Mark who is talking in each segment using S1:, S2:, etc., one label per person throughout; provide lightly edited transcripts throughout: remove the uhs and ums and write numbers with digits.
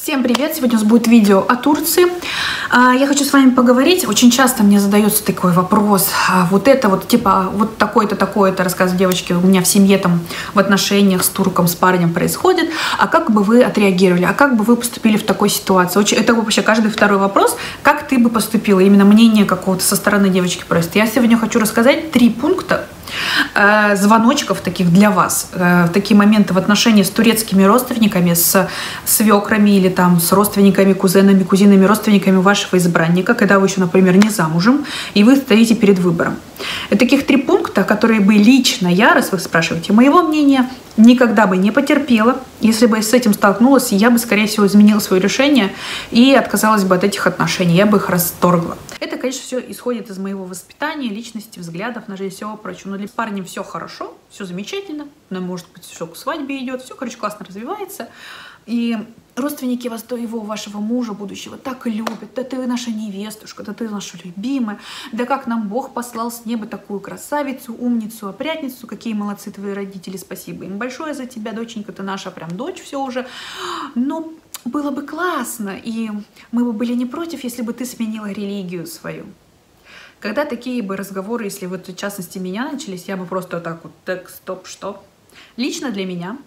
S1: Всем привет! Сегодня у нас будет видео о Турции. Я хочу с вами поговорить. Очень часто мне задается такой вопрос. Вот это вот, типа, вот такое-то, такое-то, рассказывают девочки, у меня в семье там в отношениях с турком, с парнем происходит. А как бы вы отреагировали? А как бы вы поступили в такой ситуации? Это вообще каждый второй вопрос. Как ты бы поступила? Именно мнение какого-то со стороны девочки просто. Я сегодня хочу рассказать 3 пункта, звоночков таких для вас, такие моменты в отношении с турецкими родственниками, с свекрами или там с родственниками, кузенами, кузинами, родственниками вашего избранника, когда вы еще, например, не замужем, и вы стоите перед выбором. И таких 3 пункта, которые бы лично я, раз вы спрашиваете, моего мнения, никогда бы не потерпела. Если бы я с этим столкнулась, я бы, скорее всего, изменила свое решение и отказалась бы от этих отношений, я бы их расторгла. Это, конечно, все исходит из моего воспитания, личности, взглядов на жизнь, всего прочего. Но для парня все хорошо, все замечательно, но, может быть, все к свадьбе идет, все, короче, классно развивается. И родственники вас, его, вашего мужа будущего так любят, да ты наша невестушка, да ты наша любимая, да как нам Бог послал с неба такую красавицу, умницу, опрятницу, какие молодцы твои родители, спасибо им большое за тебя, доченька, ты наша прям дочь, все уже. Но было бы классно, и мы бы были не против, если бы ты сменила религию свою. Когда такие бы разговоры, если вот в частности меня начались, я бы просто так вот, так, стоп, что? Лично для меня...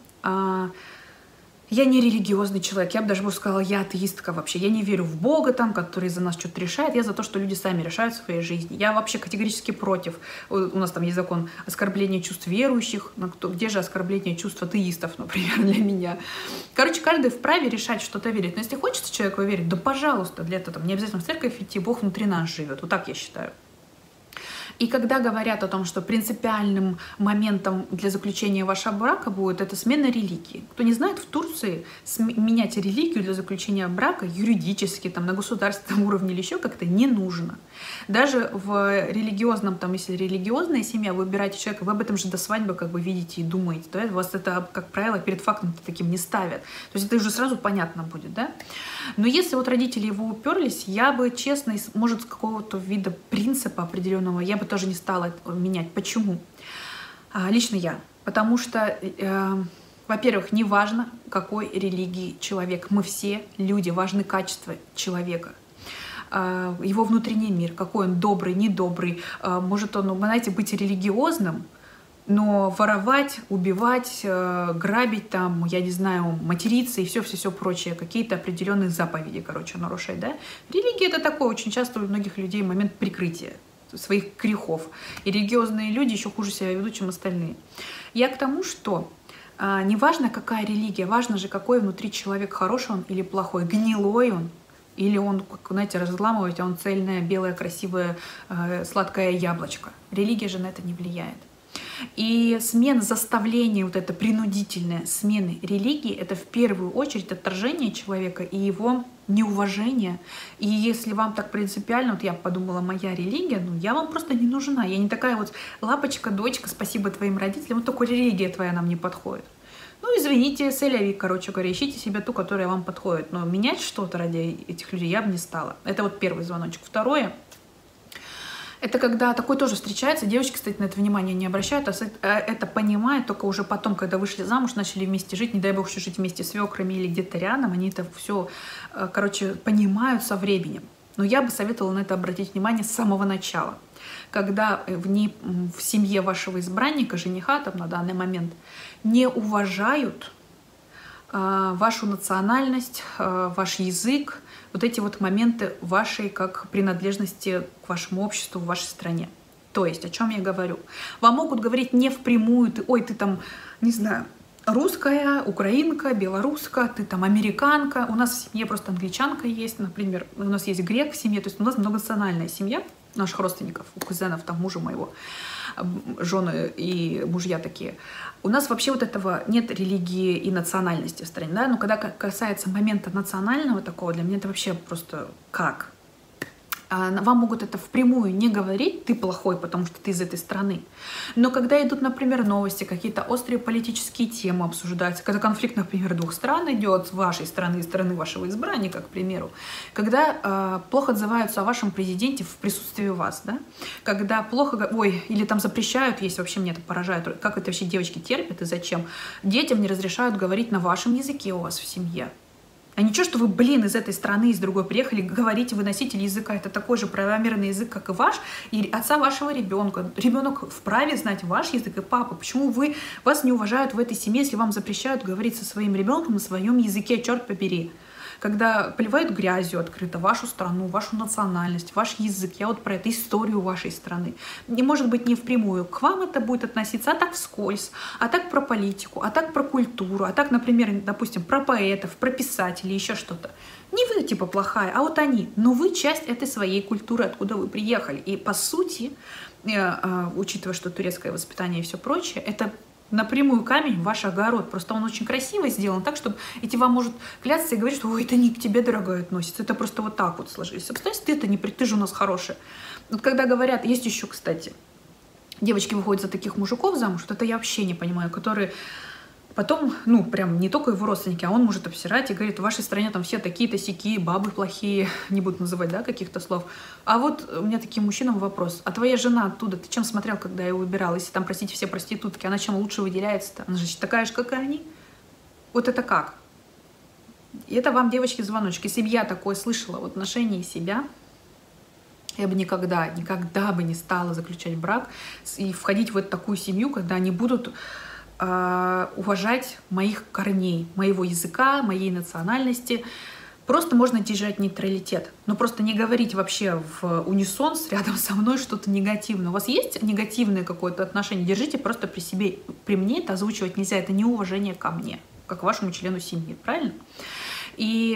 S1: Я не религиозный человек, я бы даже сказала, я атеистка вообще. Я не верю в Бога, там, который за нас что-то решает. Я за то, что люди сами решают в своей жизни. Я вообще категорически против. У нас там есть закон оскорбления чувств верующих. Где же оскорбление чувств атеистов, например, для меня? Короче, каждый вправе решать, что-то верить. Но если хочется человеку верить, да пожалуйста, для этого там не обязательно в церковь идти, Бог внутри нас живет. Вот так я считаю. И когда говорят о том, что принципиальным моментом для заключения вашего брака будет это смена религии. Кто не знает, в Турции менять религию для заключения брака юридически, там, на государственном уровне или еще как-то не нужно. Даже в религиозном, там, если религиозная семья, вы выбираете человека, вы об этом же до свадьбы как бы видите и думаете. Да? Вас это, как правило, перед фактом таким не ставят. То есть это уже сразу понятно будет. Да? Но если вот родители его уперлись, я бы, честно, может, с какого-то вида принципа определенного, я бы тоже не стала менять. Почему? Лично я. Потому что, во-первых, не важно, какой религии человек. Мы все люди, важны качества человека. Его внутренний мир, какой он добрый, недобрый. Может он, знаете, быть религиозным, но воровать, убивать, грабить, там, я не знаю, материться и все прочее, какие-то определенные заповеди, короче, нарушать, да? Религия — это такое очень часто у многих людей момент прикрытия своих грехов. И религиозные люди еще хуже себя ведут, чем остальные. Я к тому, что не важно, какая религия, важно же, какой внутри человек, хороший он или плохой, гнилой он, или он, знаете, разламывать, а он цельное, белое, красивое, сладкое яблочко. Религия же на это не влияет. И смена, заставление, вот это принудительное смены религии, это в первую очередь отторжение человека и его неуважение. И если вам так принципиально, вот я подумала, моя религия, ну я вам просто не нужна. Я не такая вот лапочка, дочка, спасибо твоим родителям, вот только религия твоя нам не подходит. Ну, извините, сэляви, короче говоря, ищите себе ту, которая вам подходит. Но менять что-то ради этих людей я бы не стала. Это вот первый звоночек. Второе. Это когда такое тоже встречается, девочки, кстати, на это внимание не обращают, а это понимают только уже потом, когда вышли замуж, начали вместе жить, не дай бог еще жить вместе с свекрами или где-то рядом, они это все, короче, понимают со временем. Но я бы советовала на это обратить внимание с самого начала. Когда в семье вашего избранника, жениха там на данный момент, не уважают вашу национальность, ваш язык, вот эти вот моменты вашей как принадлежности к вашему обществу в вашей стране. То есть, о чем я говорю? Вам могут говорить не впрямую, ой, ты там, не знаю, русская, украинка, белоруска, ты там американка. У нас в семье просто англичанка есть, например, у нас есть грек в семье, то есть у нас многонациональная семья наших родственников, у кузенов, там мужа моего, жены и мужья такие. У нас вообще вот этого нет религии и национальности в стране, да? Но когда касается момента национального такого, для меня это вообще просто как? Вам могут это впрямую не говорить, ты плохой, потому что ты из этой страны. Но когда идут, например, новости, какие-то острые политические темы обсуждаются, когда конфликт, например, 2 стран идет, с вашей страны и страны вашего избранника, к примеру, когда плохо отзываются о вашем президенте в присутствии вас, да? Когда плохо, ой, или там запрещают, есть вообще меня это поражает, как это вообще девочки терпят и зачем, детям не разрешают говорить на вашем языке у вас в семье. А ничего, что вы, блин, из этой страны, из другой приехали, говорите, вы носитель языка. Это такой же правомерный язык, как и ваш, и отца вашего ребенка. Ребенок вправе знать ваш язык и папа. Почему вас не уважают в этой семье, если вам запрещают говорить со своим ребенком на своем языке, черт побери? Когда поливают грязью открыто вашу страну, вашу национальность, ваш язык, я вот про это, историю вашей страны. Не может быть не впрямую, к вам это будет относиться, а так вскользь, а так про политику, а так про культуру, а так, например, допустим, про поэтов, про писателей, еще что-то. Не вы типа плохая, а вот они. Но вы часть этой своей культуры, откуда вы приехали. И по сути, учитывая, что турецкое воспитание и все прочее, это напрямую камень в ваш огород. Просто он очень красиво сделан так, чтобы эти вам может клясться и говорить, что ой, это не к тебе, дорогая, относится. Это просто вот так вот сложились обстоятельства. Ты же у нас хорошая. Вот когда говорят, есть еще, кстати, девочки выходят за таких мужиков замуж, вот это я вообще не понимаю, которые потом, ну, прям не только его родственники, а он может обсирать и говорит, в вашей стране там все такие-то сякие, бабы плохие, не буду называть, да, каких-то слов. А вот у меня таким мужчинам вопрос, а твоя жена оттуда, ты чем смотрел, когда я ее выбирала? Если там, простите, все проститутки, она чем лучше выделяется-то? Она же такая же, как и они. Вот это как? И это вам, девочки, звоночки. Если бы я такое слышала в отношении себя, я бы никогда бы не стала заключать брак и входить в эту такую семью, когда они будут уважать моих корней, моего языка, моей национальности. Просто можно держать нейтралитет, но просто не говорить вообще в унисон рядом со мной что-то негативное. У вас есть негативное какое-то отношение? Держите просто при себе. При мне это озвучивать нельзя, это неуважение ко мне, как к вашему члену семьи, правильно? И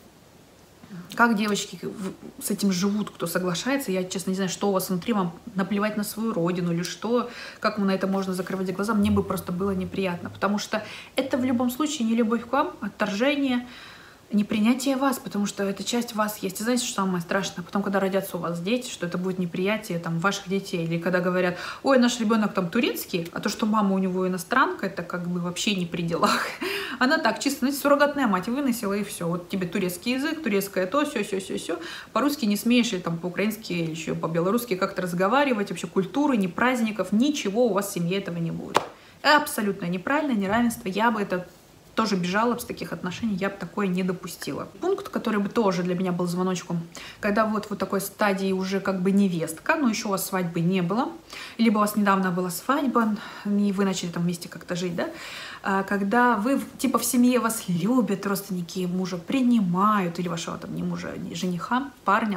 S1: как девочки с этим живут, кто соглашается, я, честно, не знаю, что у вас внутри, вам наплевать на свою родину или что, как на это можно закрывать глаза, мне бы просто было неприятно, потому что это в любом случае не любовь к вам, отторжение, непринятие вас, потому что эта часть вас есть. И знаете, что самое страшное? Потом, когда родятся у вас дети, что это будет неприятие там, ваших детей. Или когда говорят, ой, наш ребенок там турецкий, а то, что мама у него иностранка, это как бы вообще не при делах. Она так, чисто, знаете, суррогатная мать выносила, и все. Вот тебе турецкий язык, турецкое то, все. По-русски не смеешь, или там по-украински, или еще по-белорусски как-то разговаривать. Вообще культуры, ни праздников, ничего у вас в семье этого не будет. Абсолютно неправильно, неравенство. Я бы это тоже бежала с таких отношений, я бы такое не допустила. Пункт, который бы тоже для меня был звоночком, когда вот в такой стадии уже как бы невестка, но еще у вас свадьбы не было, либо у вас недавно была свадьба, и вы начали там вместе как-то жить, да, когда вы, типа, в семье вас любят, родственники мужа принимают, или вашего там не мужа, не жениха, парня,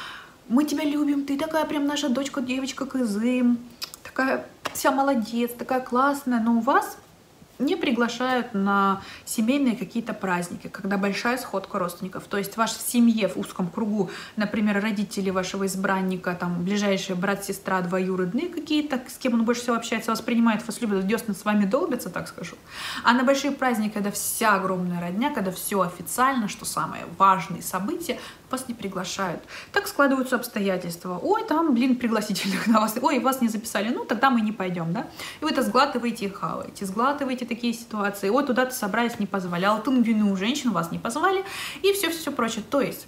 S1: мы тебя любим, ты такая прям наша дочка, девочка, кызым, такая вся молодец, такая классная, но у вас не приглашают на семейные какие-то праздники, когда большая сходка родственников. То есть в вашей семье, в узком кругу, например, родители вашего избранника, там, ближайшие брат, сестра, двоюродные какие-то, с кем он больше всего общается, вас принимает, вас любят, десны с вами долбятся, так скажу. А на большие праздники, когда вся огромная родня, когда все официально, что самое важные события, вас не приглашают. Так складываются обстоятельства. Ой, там, блин, пригласительных на вас. Ой, вас не записали. Ну, тогда мы не пойдем, да? И вы это сглатываете и хаваете. Сглатываете такие ситуации. Ой, туда-то собрались, не позвали. А вот у женщин вас не позвали. И все прочее. То есть,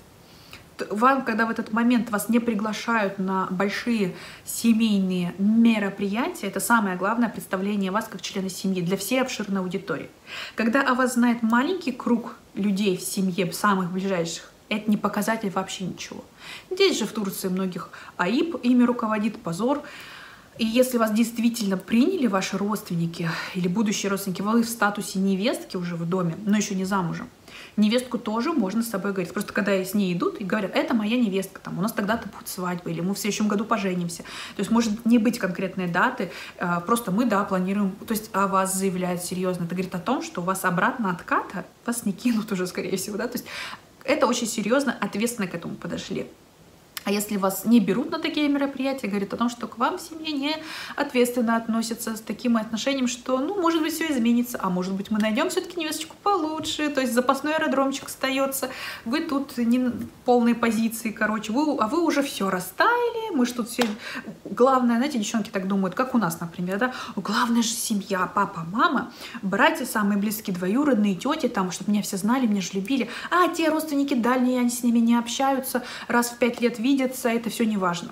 S1: вам, когда в этот момент вас не приглашают на большие семейные мероприятия, это самое главное представление вас как члена семьи для всей обширной аудитории. Когда о вас знает маленький круг людей в семье, самых ближайших, это не показатель вообще ничего. Здесь же в Турции многих АИП ими руководит, позор. И если вас действительно приняли ваши родственники или будущие родственники, вы в статусе невестки уже в доме, но еще не замужем, невестку тоже можно с собой говорить. Просто когда с ней идут и говорят, это моя невестка, там, у нас тогда-то будет свадьба, или мы в следующем году поженимся. То есть может не быть конкретной даты, просто мы, да, планируем, то есть о вас заявляют серьезно. Это говорит о том, что у вас обратно отката, вас не кинут уже, скорее всего, да, то есть это очень серьезно, ответственно к этому подошли. А если вас не берут на такие мероприятия, говорит о том, что к вам в семье не ответственно относятся с таким отношением, что, ну, может быть, все изменится, а может быть, мы найдем все-таки невесточку получше, то есть запасной аэродромчик остается, вы тут не в полной позиции, короче, вы уже все расстаяли, мы ж тут все... Главное, знаете, девчонки так думают, как у нас, например, да, главное же семья, папа, мама, братья самые близкие, двоюродные, тети, там, чтобы меня все знали, меня же любили, а те родственники дальние, они с ними не общаются, раз в 5 лет видят, это все не важно.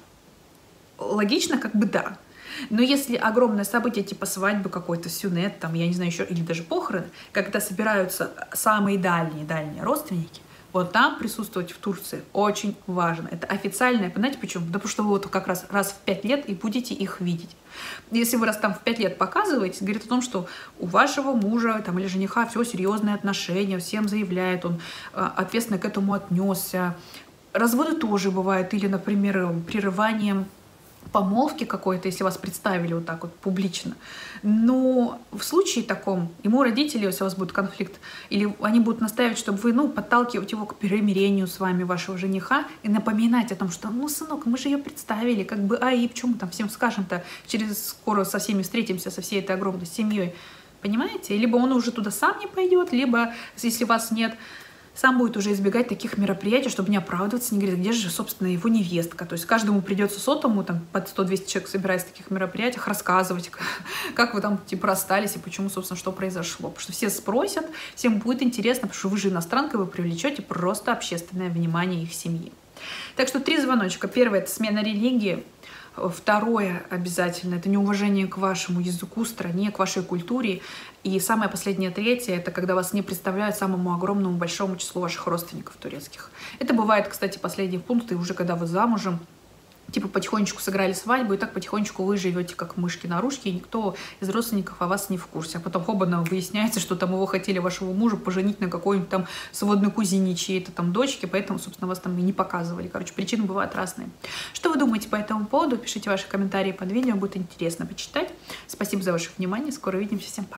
S1: Логично, как бы да. Но если огромное событие типа свадьбы какой-то, сюнет, там, я не знаю, еще, или даже похороны, когда собираются самые дальние родственники, Вот там присутствовать в Турции очень важно. Это официальное, понимаете почему? Да потому что вы вот как раз в 5 лет и будете их видеть. Если вы раз там в 5 лет показываете, говорит о том, что у вашего мужа там, или жениха все серьезные отношения, всем заявляет, он ответственно к этому отнесся. Разводы тоже бывают, или, например, прерыванием помолвки какой-то, если вас представили вот так вот публично. Но в случае таком, ему родители, если у вас будет конфликт, или они будут настаивать, чтобы вы, подталкивать его к примирению с вами, вашего жениха, и напоминать о том, что, сынок, мы же ее представили, как бы, и почему мы там всем скажем-то, через скоро со всеми встретимся, со всей этой огромной семьей. Понимаете? Либо он уже туда сам не пойдет, либо, если вас нет, сам будет уже избегать таких мероприятий, чтобы не оправдываться, не говорить, где же, собственно, его невестка. То есть каждому придется сотому, там, под 100-200 человек собираясь в таких мероприятиях, рассказывать, как вы там, типа, расстались и почему, собственно, что произошло. Потому что все спросят, всем будет интересно, потому что вы же иностранка, вы привлечете просто общественное внимание их семьи. Так что 3 звоночка. Первое – это смена религии. Второе обязательно – это неуважение к вашему языку, стране, к вашей культуре. И самое последнее, третье – это когда вас не представляют самому огромному, большому числу ваших родственников турецких. Это бывает, кстати, последние пункты, уже когда вы замужем, типа потихонечку сыграли свадьбу, и так потихонечку вы живете как мышки на ручке, и никто из родственников о вас не в курсе. А потом хобана выясняется, что там его хотели, вашего мужа, поженить на какой-нибудь там сводной кузине чьей-то там дочке, поэтому, собственно, вас там и не показывали. Короче, причины бывают разные. Что вы думаете по этому поводу? Пишите ваши комментарии под видео, будет интересно почитать. Спасибо за ваше внимание, скоро увидимся, всем пока.